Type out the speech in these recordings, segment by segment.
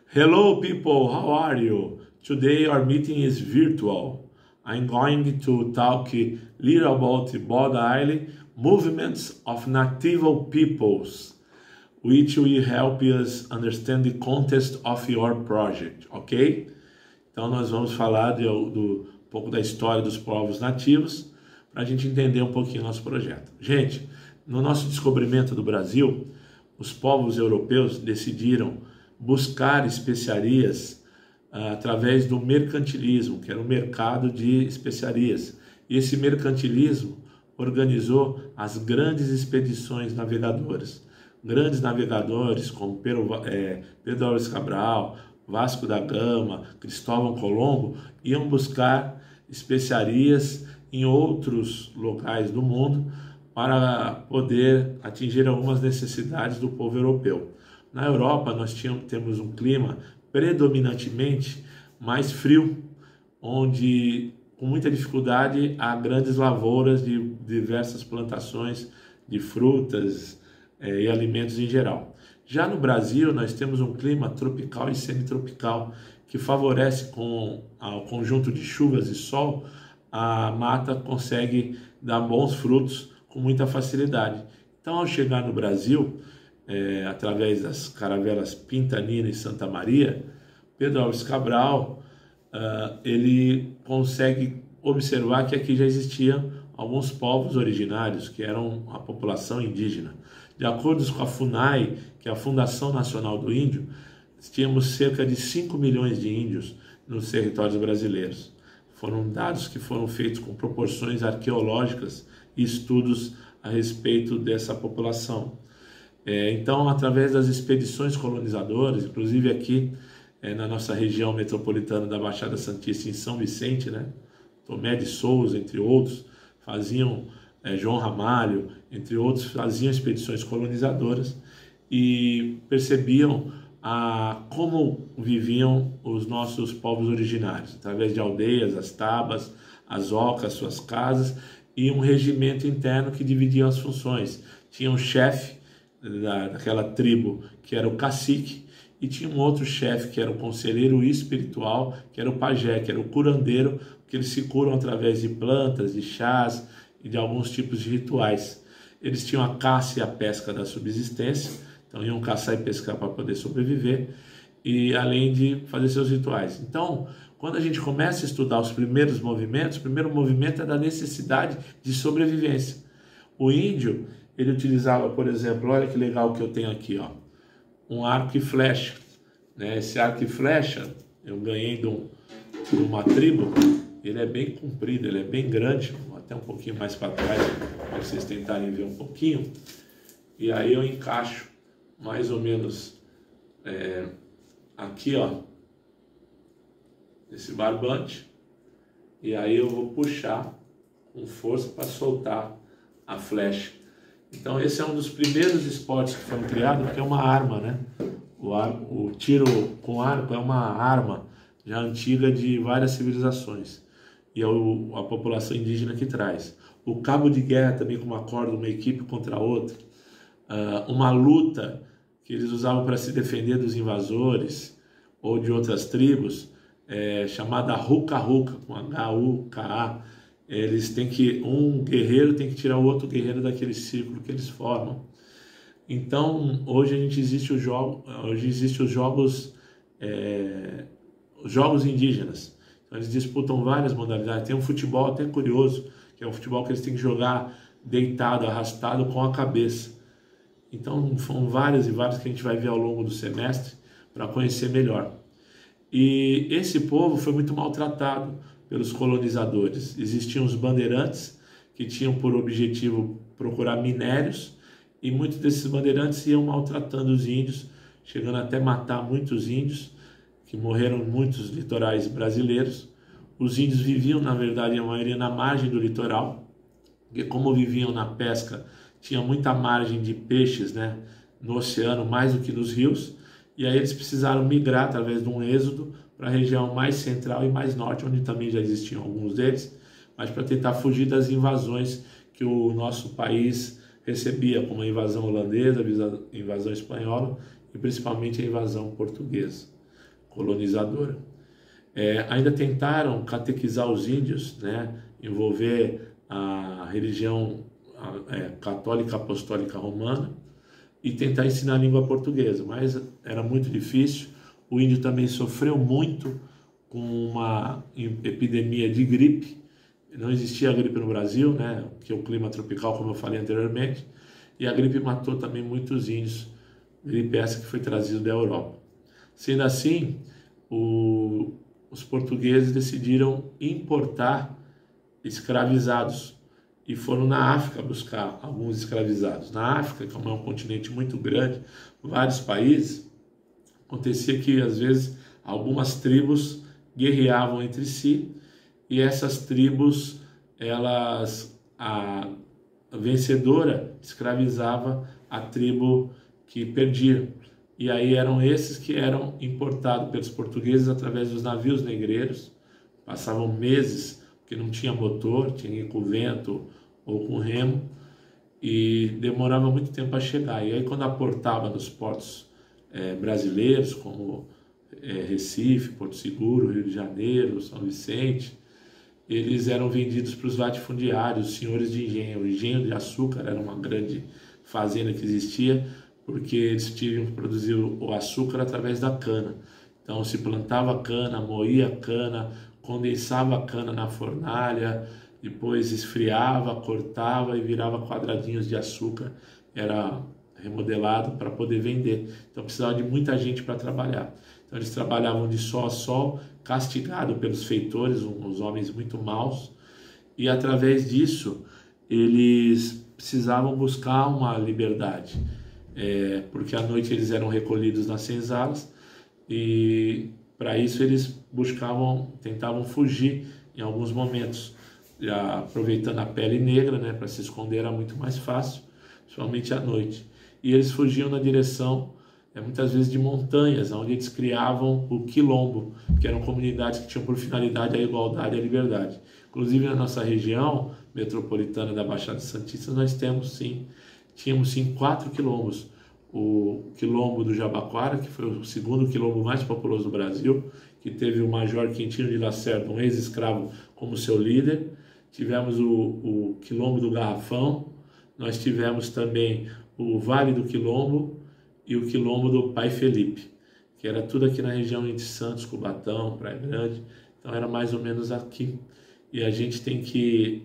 Hello people, how are you? Today our meeting is virtual. I'm going to talk a little about Bod Island movements of native peoples, which will help us understand the context of your project, ok? Então nós vamos falar um pouco da história dos povos nativos para a gente entender um pouquinho o nosso projeto. Gente, no nosso descobrimento do Brasil, os povos europeus decidiram buscar especiarias através do mercantilismo, que era o mercado de especiarias. E esse mercantilismo organizou as grandes expedições navegadoras. Grandes navegadores como Pedro Álvares Cabral, Vasco da Gama, Cristóvão Colombo, iam buscar especiarias em outros locais do mundo para poder atingir algumas necessidades do povo europeu. Na Europa, nós temos um clima predominantemente mais frio, onde com muita dificuldade há grandes lavouras de diversas plantações de frutas e alimentos em geral. Já no Brasil, nós temos um clima tropical e semitropical que favorece com o conjunto de chuvas e sol, a mata consegue dar bons frutos com muita facilidade. Então, ao chegar no Brasil, através das caravelas Pintanina e Santa Maria, Pedro Álvares Cabral, ele consegue observar que aqui já existiam alguns povos originários, que eram a população indígena. De acordo com a FUNAI, que é a Fundação Nacional do Índio, tínhamos cerca de 5 milhões de índios nos territórios brasileiros. Foram dados que foram feitos com proporções arqueológicas e estudos a respeito dessa população. Então, através das expedições colonizadoras, inclusive aqui na nossa região metropolitana da Baixada Santista, em São Vicente, né? Tomé de Souza, entre outros, faziam, João Ramalho, entre outros, faziam expedições colonizadoras e percebiam como viviam os nossos povos originários, através de aldeias, as tabas, as ocas, suas casas, e um regimento interno que dividia as funções. Tinha um chefe daquela tribo, que era o cacique, e tinha um outro chefe, que era o conselheiro espiritual, que era o pajé, que era o curandeiro, que eles se curam através de plantas, de chás e de alguns tipos de rituais. Eles tinham a caça e a pesca da subsistência, então iam caçar e pescar para poder sobreviver, e além de fazer seus rituais. Então, quando a gente começa a estudar os primeiros movimentos, o primeiro movimento é da necessidade de sobrevivência. O índio, ele utilizava, por exemplo, olha que legal que eu tenho aqui, ó, um arco e flecha, né? Esse arco e flecha eu ganhei de uma tribo, ele é bem comprido, ele é bem grande, vou até um pouquinho mais para trás, para vocês tentarem ver um pouquinho, e aí eu encaixo mais ou menos aqui, ó, esse barbante, e aí eu vou puxar com força para soltar a flecha. Então esse é um dos primeiros esportes que foram criados, porque é uma arma, né? O tiro com arco é uma arma já antiga de várias civilizações, e é a população indígena que traz. O cabo de guerra também com uma corda, uma equipe contra a outra. Uma luta que eles usavam para se defender dos invasores ou de outras tribos, chamada Ruka-Ruka, com H-U-K-A. Um guerreiro tem que tirar o outro guerreiro daquele círculo que eles formam. Então, hoje existe os jogos indígenas. Então, eles disputam várias modalidades. Tem um futebol até curioso, que é um futebol que eles têm que jogar deitado, arrastado com a cabeça. Então, são várias e várias que a gente vai ver ao longo do semestre para conhecer melhor. E esse povo foi muito maltratado pelos colonizadores. Existiam os bandeirantes, que tinham por objetivo procurar minérios, e muitos desses bandeirantes iam maltratando os índios, chegando até matar muitos índios, que morreram em muitos litorais brasileiros. Os índios viviam, na verdade, a maioria na margem do litoral, porque como viviam na pesca, tinha muita margem de peixes, né, no oceano, mais do que nos rios, e aí eles precisaram migrar através de um êxodo para a região mais central e mais norte, onde também já existiam alguns deles, mas para tentar fugir das invasões que o nosso país recebia, como a invasão holandesa, a invasão espanhola e principalmente a invasão portuguesa. colonizadora. Ainda tentaram catequizar os índios, né, envolver a religião católica apostólica romana e tentar ensinar a língua portuguesa, mas era muito difícil. O índio também sofreu muito com uma epidemia de gripe. Não existia gripe no Brasil, né, que é o clima tropical, como eu falei anteriormente, e a gripe matou também muitos índios, gripe essa que foi trazida da Europa. Sendo assim, os portugueses decidiram importar escravizados e foram na África buscar alguns escravizados. Na África, como é um continente muito grande, vários países, acontecia que às vezes algumas tribos guerreavam entre si e essas tribos, a vencedora escravizava a tribo que perdia. E aí eram esses que eram importados pelos portugueses através dos navios negreiros. Passavam meses, porque não tinha motor, tinha que ir com vento ou com remo, e demorava muito tempo a chegar. E aí quando aportava nos portos brasileiros, como Recife, Porto Seguro, Rio de Janeiro, São Vicente, eles eram vendidos para os latifundiários, os senhores de engenho. O engenho de açúcar era uma grande fazenda que existia, porque eles tinham que produzir o açúcar através da cana. Então se plantava cana, moía a cana, condensava a cana na fornalha, depois esfriava, cortava e virava quadradinhos de açúcar. Era remodelado para poder vender. Então precisava de muita gente para trabalhar. Então eles trabalhavam de sol a sol, castigado pelos feitores, uns homens muito maus, e através disso eles precisavam buscar uma liberdade, porque à noite eles eram recolhidos nas senzalas e para isso eles tentavam fugir em alguns momentos, aproveitando a pele negra, né, para se esconder era muito mais fácil, principalmente à noite. E eles fugiam na direção muitas vezes de montanhas, onde eles criavam o quilombo, que eram comunidades que tinham por finalidade a igualdade e a liberdade. Inclusive na nossa região metropolitana da Baixada Santista, nós tínhamos sim 4 quilombos. O quilombo do Jabaquara, que foi o segundo quilombo mais populoso do Brasil, que teve o Major Quintino de Lacerda, um ex-escravo, como seu líder. Tivemos o quilombo do Garrafão, nós tivemos também o Vale do Quilombo, e o quilombo do Pai Felipe, que era tudo aqui na região entre Santos, Cubatão, Praia Grande, então era mais ou menos aqui. E a gente tem que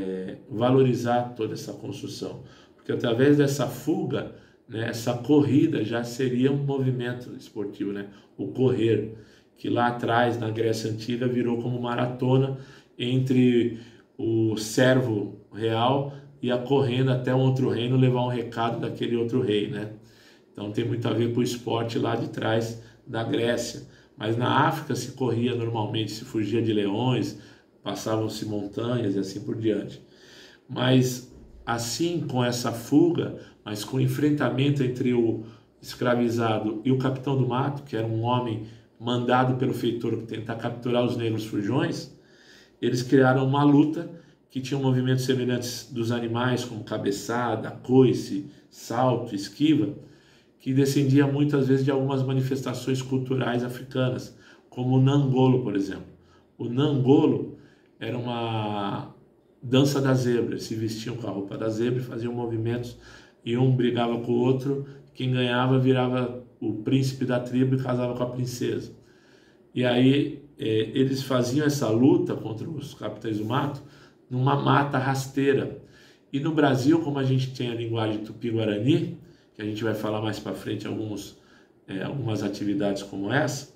valorizar toda essa construção, porque através dessa fuga, né, essa corrida já seria um movimento esportivo, né? O correr, que lá atrás, na Grécia Antiga, virou como maratona entre o servo real e a correndo até um outro reino levar um recado daquele outro rei, né? Então tem muito a ver com o esporte lá de trás da Grécia. Mas na África se corria normalmente, se fugia de leões, passavam-se montanhas e assim por diante. Mas assim, com essa fuga, mas com o enfrentamento entre o escravizado e o capitão do mato, que era um homem mandado pelo feitor para tentar capturar os negros fujões, eles criaram uma luta que tinha movimentos semelhantes dos animais, como cabeçada, coice, salto, esquiva, que descendia muitas vezes de algumas manifestações culturais africanas, como o Nangolo, por exemplo. O Nangolo era uma dança da zebra, eles se vestiam com a roupa da zebra e faziam movimentos, e um brigava com o outro, quem ganhava virava o príncipe da tribo e casava com a princesa. E aí eles faziam essa luta contra os capitães do mato numa mata rasteira. E no Brasil, como a gente tem a linguagem tupi-guarani, que a gente vai falar mais para frente algumas atividades como essa,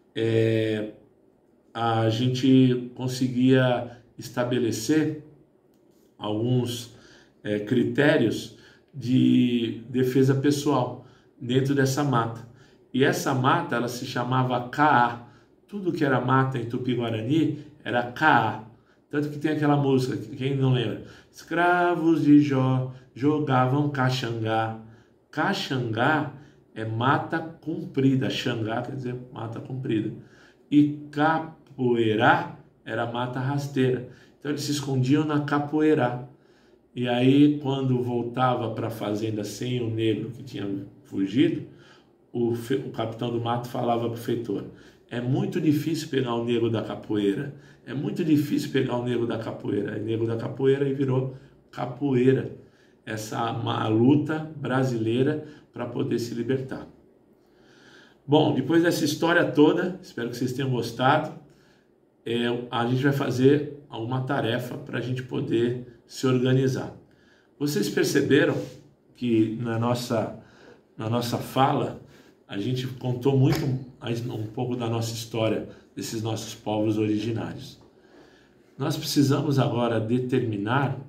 a gente conseguia estabelecer alguns critérios de defesa pessoal dentro dessa mata. E essa mata, ela se chamava Caá. Tudo que era mata em Tupi-Guarani era Caá. Tanto que tem aquela música, quem não lembra? Escravos de Jó jogavam caxangá. Caxangá é mata comprida. Xangá quer dizer mata comprida. E capoeirá era mata rasteira. Então eles se escondiam na capoeirá. E aí, quando voltava para a fazenda sem o negro que tinha fugido, o capitão do mato falava para o feitor: é muito difícil pegar o negro da capoeira, é muito difícil pegar o negro da capoeira. Aí negro da capoeira e virou capoeira. Essa é uma luta brasileira para poder se libertar. Bom, depois dessa história toda, espero que vocês tenham gostado. A gente vai fazer uma tarefa para a gente poder se organizar. Vocês perceberam que na nossa fala a gente contou muito um pouco da nossa história, desses nossos povos originários. Nós precisamos agora determinar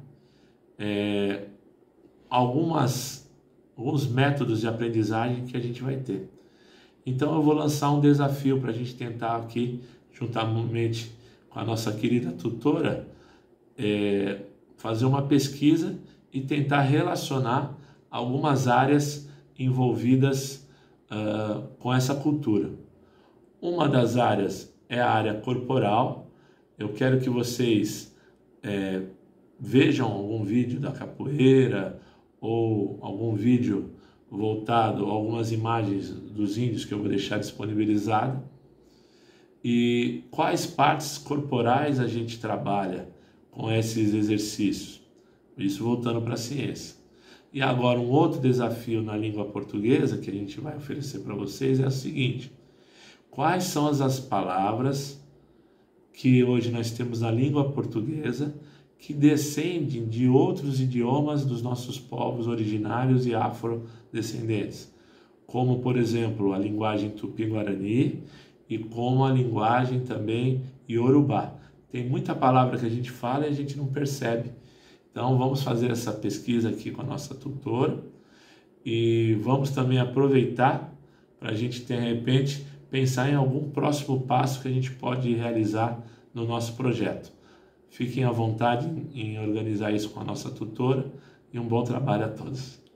alguns métodos de aprendizagem que a gente vai ter. Então eu vou lançar um desafio para a gente tentar aqui, juntamente com a nossa querida tutora, fazer uma pesquisa e tentar relacionar algumas áreas envolvidas com essa cultura. Uma das áreas é a área corporal. Eu quero que vocês vejam algum vídeo da capoeira ou algum vídeo voltado, algumas imagens dos índios que eu vou deixar disponibilizado. E quais partes corporais a gente trabalha com esses exercícios? Isso voltando para a ciência. E agora um outro desafio na língua portuguesa que a gente vai oferecer para vocês é o seguinte: quais são as palavras que hoje nós temos na língua portuguesa que descendem de outros idiomas dos nossos povos originários e afrodescendentes, como, por exemplo, a linguagem tupi-guarani e como a linguagem também iorubá. Tem muita palavra que a gente fala e a gente não percebe. Então vamos fazer essa pesquisa aqui com a nossa tutora e vamos também aproveitar para a gente, de repente, pensar em algum próximo passo que a gente pode realizar no nosso projeto. Fiquem à vontade em organizar isso com a nossa tutora e um bom trabalho a todos.